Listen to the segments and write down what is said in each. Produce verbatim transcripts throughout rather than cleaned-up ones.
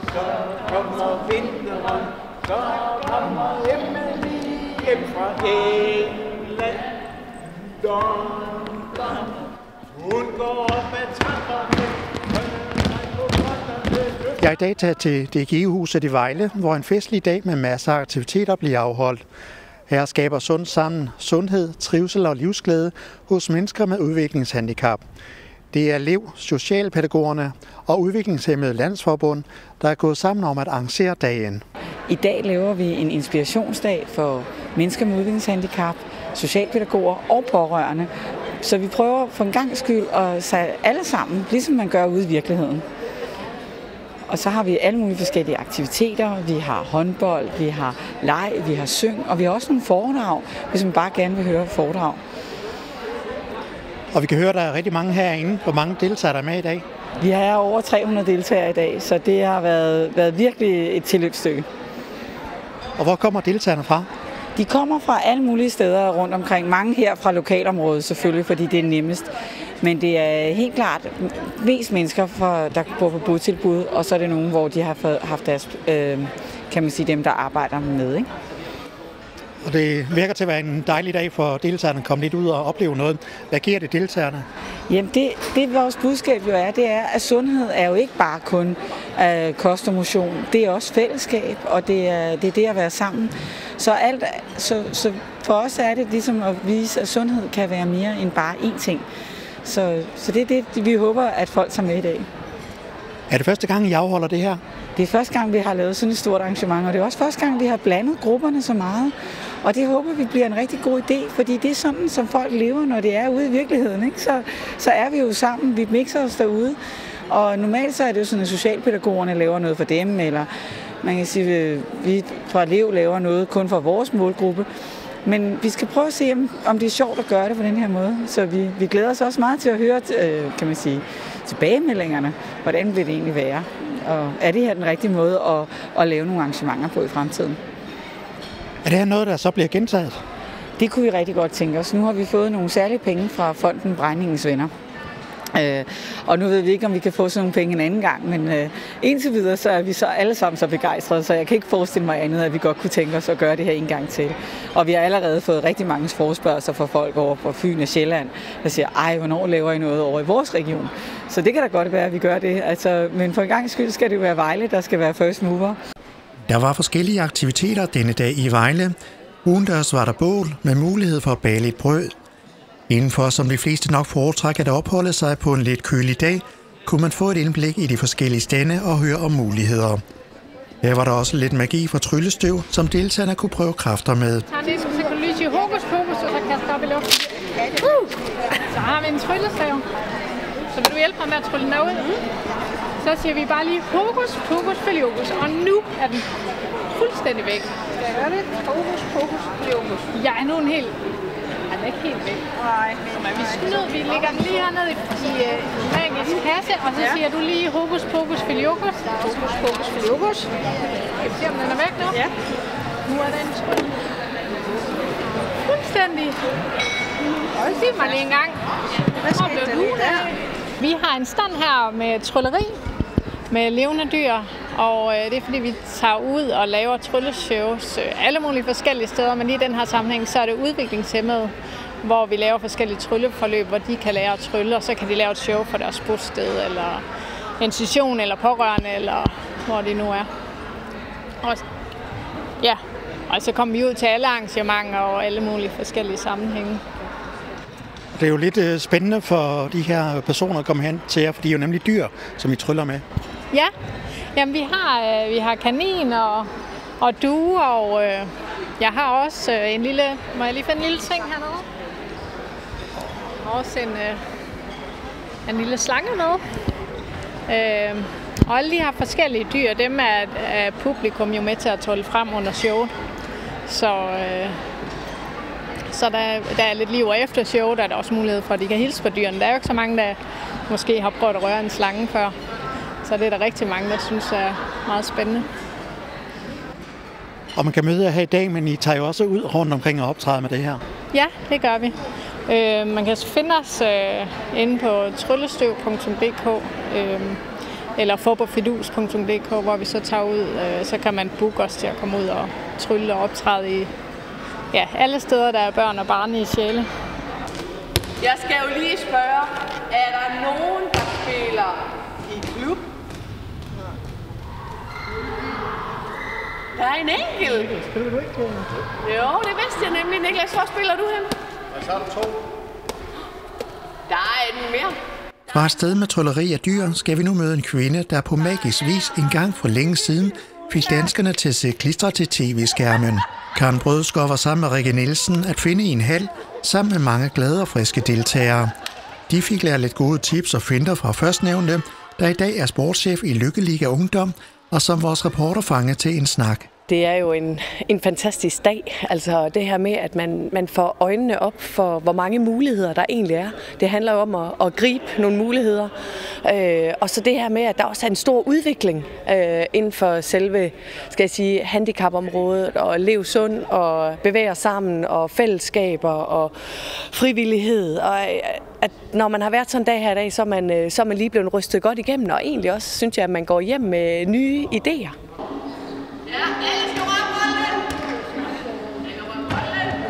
så kommer vinteren, så kommer Emily hjem fra England. Dun, dun. Hun går op ad trapperne. Jeg er i dag taget til D G I-huset i Vejle, hvor en festlig dag med masser af aktiviteter bliver afholdt. Her skaber Sund Sammen sundhed, trivsel og livsglæde hos mennesker med udviklingshandicap. Det er Lev, Socialpædagogerne og Udviklingshæmmede Landsforbund, der er gået sammen om at arrangere dagen. I dag laver vi en inspirationsdag for mennesker med udviklingshandicap, socialpædagoger og pårørende. Så vi prøver for en gang skyld at sætte alle sammen, ligesom man gør ude i virkeligheden. Og så har vi alle mulige forskellige aktiviteter. Vi har håndbold, vi har leg, vi har syng, og vi har også nogle foredrag, hvis man bare gerne vil høre foredrag. Og vi kan høre, at der er rigtig mange herinde. Hvor mange deltager der med i dag? Vi har over tre hundrede deltagere i dag, så det har været, været virkelig et tilløbsstykke. Og hvor kommer deltagerne fra? De kommer fra alle mulige steder rundt omkring. Mange her fra lokalområdet selvfølgelig, fordi det er nemmest. Men det er helt klart mest mennesker, for, der bor på botilbud, og så er det nogen, hvor de har fået, haft deres, øh, kan man sige, dem, der arbejder med. Ikke? Og det virker til at være en dejlig dag for deltagerne at komme lidt ud og opleve noget. Hvad giver det deltagerne? Jamen det, det vores budskab jo er, det er, at sundhed er jo ikke bare kun øh, kost og motion. Det er også fællesskab, og det er det, er det at være sammen. Så, alt, så, så for os er det ligesom at vise, at sundhed kan være mere end bare én ting. Så, så det er det, vi håber, at folk tager med i dag. Er det første gang, I afholder det her? Det er første gang, vi har lavet sådan et stort arrangement, og det er også første gang, vi har blandet grupperne så meget. Og det håber vi bliver en rigtig god idé, fordi det er sådan, som folk lever, når det er ude i virkeligheden. Ikke? Så, så er vi jo sammen, vi mixer os derude. Og normalt så er det jo sådan, at socialpædagogerne laver noget for dem, eller man kan sige, at vi fra Lev laver noget kun for vores målgruppe. Men vi skal prøve at se, om det er sjovt at gøre det på den her måde. Så vi, vi glæder os også meget til at høre, kan man sige, tilbagemeldingerne. Hvordan vil det egentlig være? Og er det her den rigtige måde at, at lave nogle arrangementer på i fremtiden? Er det her noget, der så bliver gentaget? Det kunne vi rigtig godt tænke os. Nu har vi fået nogle særlige penge fra Fonden Brændingens Venner. Øh, og nu ved vi ikke, om vi kan få sådan nogle penge en anden gang, men øh, indtil videre så er vi så alle sammen så begejstrede, så jeg kan ikke forestille mig andet, at vi godt kunne tænke os at gøre det her en gang til. Og vi har allerede fået rigtig mange forespørgsler fra folk over på Fyn og Sjælland, der siger, ej, hvornår laver I noget over i vores region? Så det kan da godt være, at vi gør det. Altså, men for en gang skyld skal det jo være Vejle, der skal være first mover. Der var forskellige aktiviteter denne dag i Vejle. Udendørs var der bål med mulighed for at bage lidt brød. Indenfor, som de fleste nok foretrækker at opholde sig på en lidt kølig dag, kunne man få et indblik i de forskellige stande og høre om muligheder. Her var der også lidt magi fra tryllestøv, som deltagerne kunne prøve kræfter med. Så kan du lyse i hokus pokus, og så kaste op i luften. Uh! Så har vi en tryllestav. Så vil du hjælpe mig med at trylle den derud? Så siger vi bare lige hokus pokus filiokus, og nu er den fuldstændig væk. Skal jeg gøre det? Hokus pokus filiokus. Jeg er nu en helt... Den er ikke helt væk. Nej. Men vi snød, vi lægger den lige hernede i uh, magisk kasse, og så ja. Siger du lige hokus pokus filiokus. Hokus pokus filiokus. Skal vi se, om den er væk nu? Ja. Nu er den tryl. Fuldstændig. Sig mig lige en gang. Hvad skal du der? Vi har en stand her med trylleri, med levende dyr, og øh, det er fordi, vi tager ud og laver trylleshows øh, alle mulige forskellige steder, men lige i den her sammenhæng, så er det udviklingshæmmede, hvor vi laver forskellige trylleforløb, hvor de kan lære at trylle, og så kan de lave et show for deres bosted, eller institution, eller pårørende, eller hvor de nu er. Og, ja, og så kommer vi ud til alle arrangementer og alle mulige forskellige sammenhænge. Det er jo lidt spændende for de her personer at komme hen til jer, for de er jo nemlig dyr, som I tryller med. Ja, jamen vi har, øh, vi har kanin og, og due, og øh, jeg har også øh, en lille, må jeg lige finde en lille ting hernede? Også en, øh, en lille slange med. Øh, og alle de her forskellige dyr, dem er, er publikum jo med til at trylle frem under showet. Så... Øh, Så der, der er lidt liv og efter show, der er der også mulighed for, at de kan hilse på dyrene. Der er jo ikke så mange, der måske har prøvet at røre en slange før. Så det er der rigtig mange, der synes er meget spændende. Og man kan møde jer her i dag, men I tager jo også ud rundt omkring og optræder med det her. Ja, det gør vi. Øh, man kan finde os øh, inde på tryllestøv punktum d k. Øh, eller fodboldfidus punktum d k, hvor vi så tager ud. Så kan man booke os til at komme ud og trylle og optræde i ja, alle steder, der er børn og barne i sjæle. Jeg skal jo lige spørge, er der nogen, der spiller i klub? Der er en enkelt. Spiller du ikke? Jo, det vidste jeg nemlig, Niklas. Hvor spiller du hen? Og så er der to. Der er en mere. Fra et sted med trylleri af dyr skal vi nu møde en kvinde, der på magisk vis en gang for længe siden fik danskerne til at se klistre til tv-skærmen. Karen Brødskov var sammen med Rikke Nielsen at finde i en hal, sammen med mange glade og friske deltagere. De fik lært lidt gode tips og finter fra førstnævnte, der i dag er sportschef i Lykkeliga Ungdom, og som vores reporter fangede til en snak. Det er jo en, en fantastisk dag, altså det her med, at man, man får øjnene op for, hvor mange muligheder der egentlig er. Det handler jo om at, at gribe nogle muligheder, øh, og så det her med, at der også er en stor udvikling øh, inden for selve, skal jeg sige, handicapområdet, og leve sund, og bevæge os sammen, og fællesskaber, og frivillighed, og at når man har været sådan en dag her i dag, så er man, så er man lige blevet rystet godt igennem, og egentlig også synes jeg, at man går hjem med nye idéer. Ja, alle skal røre bolden! Alle røre bolden!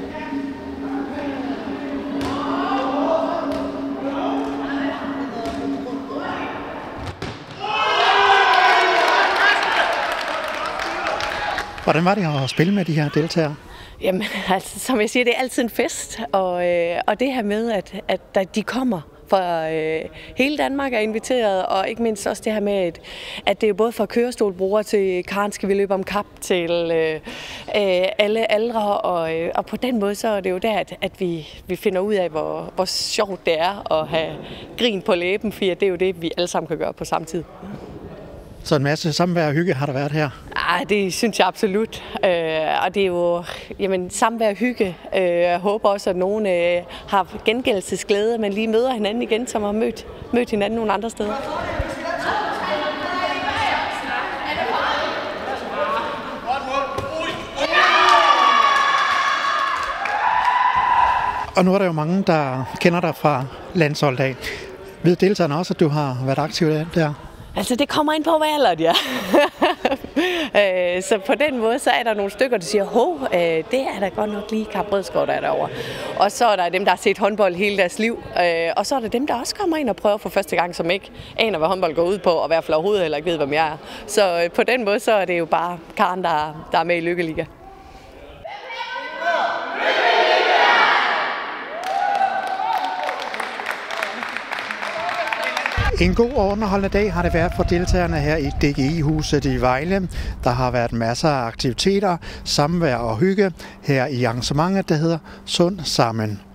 Hvordan var det at spille med de her deltagere? Jamen, altså, som jeg siger, det er altid en fest, og, øh, og det her med, at, at de kommer fra øh, hele Danmark er inviteret, og ikke mindst også det her med, at, at det er både fra kørestolbrugere til Karen skal vi løbe om kap til øh, øh, alle aldre, og, øh, og på den måde så er det jo der, at, at vi, vi finder ud af, hvor, hvor sjovt det er at have grin på læben, for det er jo det, vi alle sammen kan gøre på samme tid. Så en masse samvær og hygge har der været her? Ah, det synes jeg absolut. Øh, og det er jo jamen, samvær og hygge. Øh, jeg håber også, at nogen øh, har gengældelsesglæde, men lige møder hinanden igen, som har mødt, mødt hinanden nogle andre steder. Og nu er der jo mange, der kender dig fra landsholdet af. Ved deltagerne også, at du har været aktiv der? Altså, det kommer ind på, hvad alderen jeg er. Så på den måde, så er der nogle stykker, der siger, hov, det er da godt nok lige Karen Brødskov, der er derovre. Og så er der dem, der har set håndbold hele deres liv. Og så er der dem, der også kommer ind og prøver for første gang, som ikke aner, hvad håndbold går ud på, og i hvert fald overhovedet heller ikke ved, hvem jeg er. Så på den måde, så er det jo bare Karen, der, der er med i Lykkeliga. En god og underholdende dag har det været for deltagerne her i D G I-huset i Vejle. Der har været masser af aktiviteter, samvær og hygge her i arrangementet, der hedder Sund Sammen.